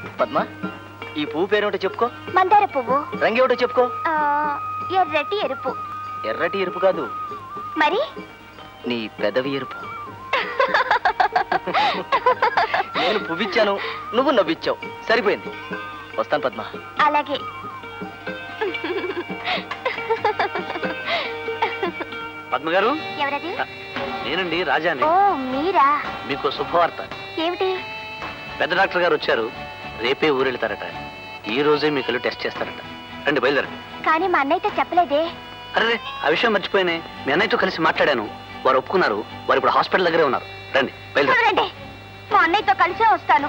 పద్మ, ఈ పువ్వు పేరేమిటో చెప్పుకో. మందార పువ్వు. రంగేమిటో చెప్పుకో. ఎర్రటి ఎరుపు. ఎర్రటి ఎరుపు కాదు, మరి నీ పెదవి ఎరుపు. నేను పువ్విచ్చాను, నువ్వు నవ్విచ్చావు, సరిపోయింది. వస్తాను పద్మ. అలాగే. పద్మ గారు. ఎవరది? నేనండి, రాజాని. ఓ మీరా? మీకు శుభవార్త. ఏమిటి? పెద్ద డాక్టర్ గారు వచ్చారు, రేపే ఊరెళ్తారట. ఈ రోజే మీకు టెస్ట్ చేస్తారట. రండి, బయలుదేరండి. కానీ మా అన్నయ్యతో చెప్పలేదే. అరే, ఆ విషయం మర్చిపోయినే. మీ అన్నయ్యతో కలిసి మాట్లాడాను, వారు ఒప్పుకున్నారు. వారు ఇప్పుడు హాస్పిటల్ దగ్గరే ఉన్నారు. రండి, బయలుదేరండి. మా అన్నయ్యతో కలిసే వస్తాను.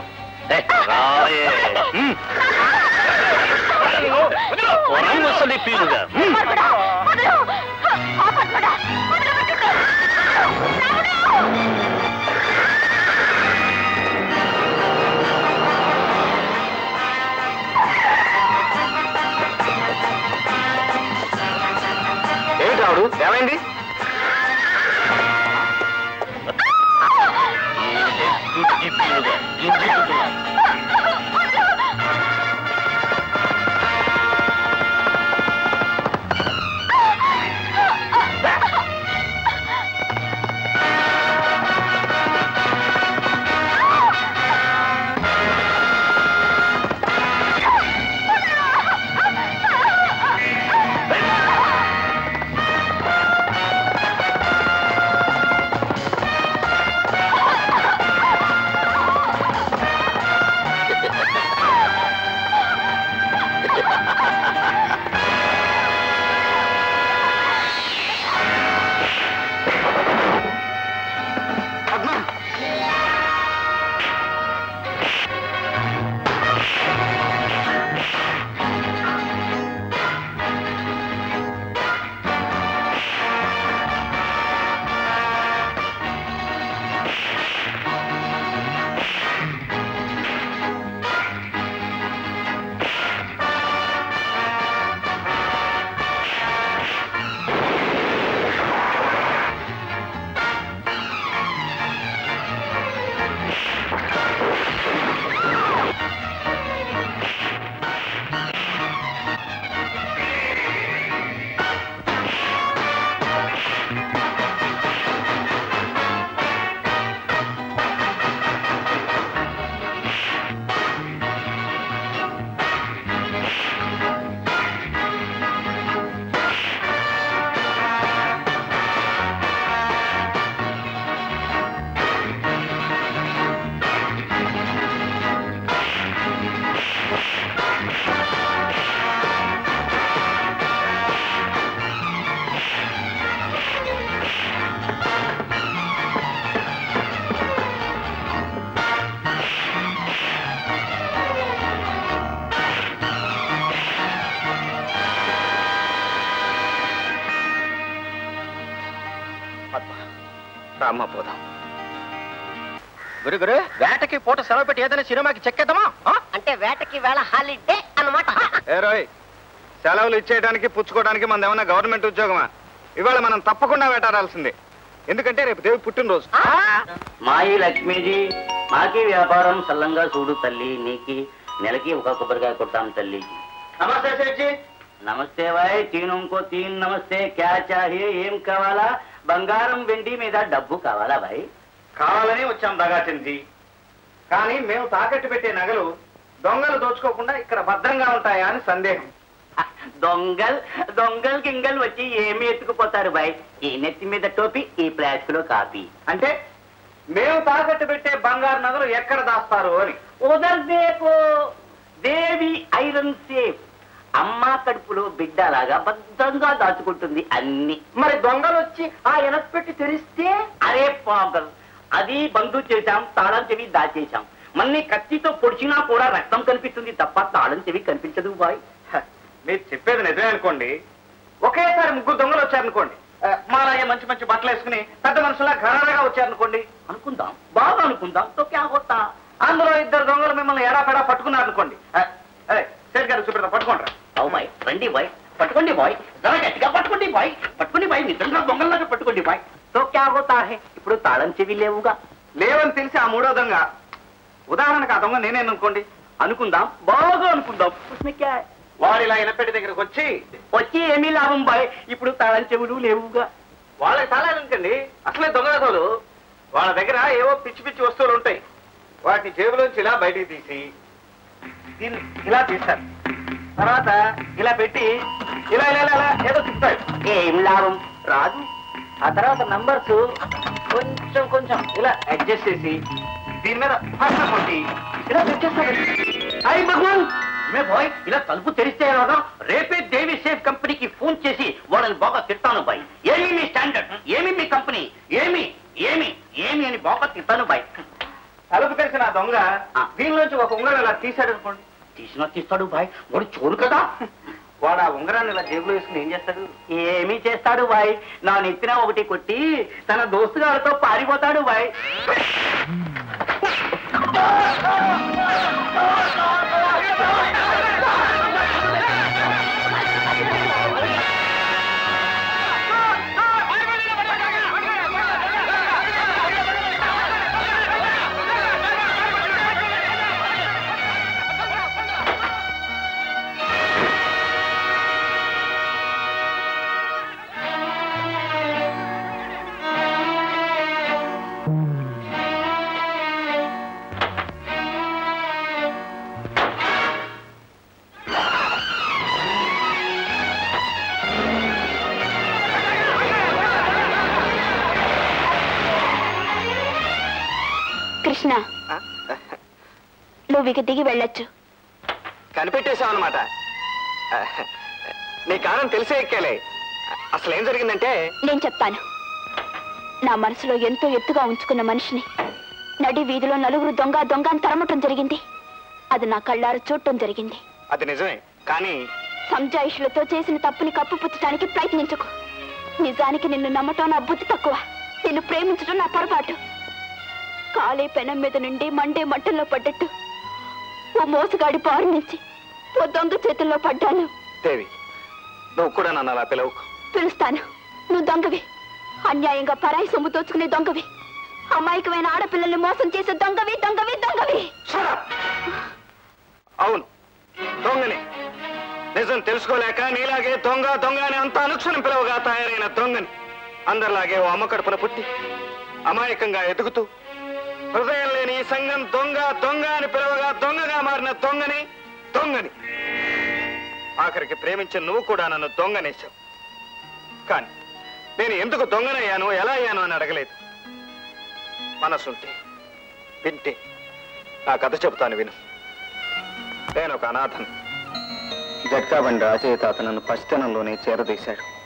ఏమిటి రావుడు, ఏమైంది? అమ్మ పోదాం. గురు గురు, వేటకి పూట సెలవు పెట్టి ఏదైనా సినిమాకి చెక్కేద్దామా? అంటే వేటకి వేళ హాలిడే అన్నమాట. ఏ రోయ్, సెలవులు ఇచ్చేయడానికి పుచ్చుకోవడానికి మనది ఏమన్నా గవర్నమెంట్ ఉద్యోగమా? ఇవాళ మనం తప్పకుండా వేటాడాల్సిందే, ఎందుకంటే రేపు దేవి పుట్టినరోజు. మాయి లక్ష్మీజీ, మాకి వ్యాపారం సల్లంగా చూడు తల్లి, నీకి నెలకి ఒక కొబ్బరికాయ కొట్టాం తల్లి. నమస్తే సేఠ్జీ. నమస్తే భాయ్, తీనుకో తీన్ నమస్తే. క్యా చాహియే, ఏం కావాలా? బంగారం వెండి మీద డబ్బు కావాలా భాయ్? కావాలని వచ్చాం దగాటింది, కానీ మేము తాకట్టు పెట్టే నగలు దొంగలు దోచుకోకుండా ఇక్కడ భద్రంగా ఉంటాయా అని సందేహం. దొంగల్ గింగల్ వచ్చి ఏమి ఎత్తుకుపోతారు భాయ్? ఈ నెత్తి మీద టోపీ, ఈ ప్లాస్క్ లో కాపీ. అంటే మేము తాకట్టు పెట్టే బంగారు నగలు ఎక్కడ దాస్తారు అని. ఉదర్ దేకో, దేవి ఐరన్ సేఫ్. అమ్మ కడుపులో బిడ్డలాగా భద్రంగా దాచుకుంటుంది అన్ని. మరి దొంగలు వచ్చి ఆ ఎనపెట్టి తెరిస్తే? అరే పాగల్, అది బంధు చేశాం, తాళం చెవి దాచేశాం. మన్ని కత్తితో పొడిచినా కూడా రక్తం కనిపిస్తుంది తప్ప తాళం చెవి కనిపించదు బాయ్. మీరు చెప్పేది నిజమే అనుకోండి, ఒకేసారి ముగ్గురు దొంగలు వచ్చారనుకోండి, మాలాగే మంచి మంచి బట్టలు వేసుకుని పెద్ద మనుషులా ఘరాగా వచ్చారనుకోండి, అనుకుందాం, బాగా అనుకుందాం. తో క్యా హోతా? అందులో ఇద్దరు దొంగలు మిమ్మల్ని ఎడాపెడా పట్టుకున్నారు అనుకోండి, సేట్ గారు చూపెడతా, పట్టుకోండి. అవు బాయ్, రండి బాయ్, పట్టుకోండి బాయ్, జరా గట్టిగా పట్టుకోండి బాయ్, పట్టుకోండి బాయ్, నిజంగా దొంగల్లాగా పట్టుకోండి బాయ్. తో క్యా హోతా హై? ఇప్పుడు తాళం చెవి లేవుగా. లేవని తెలిసి ఆ మూడో దొంగ, ఉదాహరణకు ఆ దొంగ నేనేననుకోండి, అనుకుందాం, బాగా అనుకుందాం. వాడు ఇలా ఇనపెట్టి దగ్గరకు వచ్చి ఏమీ లాభం బాయ్, ఇప్పుడు తాళం చెవులు లేవుగా. వాళ్ళకి తాళాలంటండి, అసలే దొంగలతోలు. వాళ్ళ దగ్గర ఏవో పిచ్చి పిచ్చి వస్తువులు ఉంటాయి. వాటిని జేబులోంచి ఇలా బయటికి తీసి దీన్ని ఇలా తీస్తారు. తర్వాత ఇలా పెట్టి ఇలా ఇలా ఇలా ఏదో తిప్పుతాడు. ఏం లాభం రాదు. ఆ తర్వాత నంబర్స్ కొంచెం కొంచెం ఇలా అడ్జస్ట్ చేసి దీని మీద ఫస్ట్ కొట్టి ఇలా తెచ్చేస్తాడు. అయ్యి భగవాన్ మే బాయ్, ఇలా తలుపు తెరిస్తే ఎలాగా? రేపే దేవి సేఫ్ కంపెనీకి ఫోన్ చేసి వాళ్ళని బాగా తిట్టాను బాయ్. ఏమి మీ స్టాండర్డ్, ఏమి మీ కంపెనీ, ఏమి ఏమి ఏమి అని బాగా తిట్టాను బాయ్. తలుపు తెరిచిన ఆ దొంగ దీనిలోంచి ఒక ఉంగరం ఇలా తీశాడు అనుకోండి. తీస్తాడు బాయ్, వాడు చోరు కదా. వాడు ఆ ఉంగరాన్ని ఇలా జేబులో వేసుకుని ఏం చేస్తాడు? ఏమి చేస్తాడు బాయ్, నా నెత్తిన ఒకటి కొట్టి తన దోస్తుగారితో పారిపోతాడు బాయ్. కృష్ణ, నువ్వు ఇక దిగి వెళ్ళొచ్చు. కనిపెట్టేశావన్నమాట. నీ కారణం తెలిసే ఎక్కాలే. అసలు ఏం జరిగిందంటే, నేను చెప్తాను. నా మనసులో ఎంతో ఎత్తుగా ఉంచుకున్న మనిషిని నడి వీధిలో నలుగురు దొంగ దొంగ అని తరమటం జరిగింది. అది నా కళ్ళారు చూడటం జరిగింది. అది నిజమే, కానీ సంజాయిషులతో చేసిన తప్పుని కప్పుపుచ్చడానికి ప్రయత్నించకు. నిజానికి నిన్ను నమ్మటం నా బుద్ధి తక్కువ, నిన్ను ప్రేమించడం నా పొరపాటు. కాలే పెనం మీద నుండి మండే మట్టల్లో పడ్డట్టు ఓ మోసగాడి బారు నుంచి ఓ దొంగ చేతుల్లో పడ్డాను. దేవి, నువ్వు కూడా నన్ను అలా పిలవకు. పిలుస్తాను. నువ్వు దొంగవి, అన్యాయంగా పరాయి సొమ్ము దోచుకునే దొంగవి, అమాయకమైన ఆడపిల్లల్ని మోసం చేసే దొంగవి దొంగవి దొంగవి. అవును, దొంగని. నిజం తెలుసుకోలేక నీలాగే దొంగ దొంగ అని అంత అనుక్షణం పిలవగా తయారైన దొంగని. అందరిలాగే ఓ అమ్మ కడుపున పుట్టి అమాయకంగా ఎదుగుతూ హృదయం లేని ఈ సంఘం దొంగ దొంగ అని పిలవగా దొంగగా మారిన దొంగని. ఆఖరికి ప్రేమించిన నువ్వు కూడా నన్ను దొంగనేశావు. కానీ నేను ఎందుకు దొంగనయ్యాను, ఎలా అయ్యాను అని అడగలేదు. మనసుంటే వింటే నా కథ చెబుతాను, విను. నేను ఒక అనాథను. జట్కాబండి రాజయ్య తాత నన్ను పసితనంలోనే చేరదీశాడు.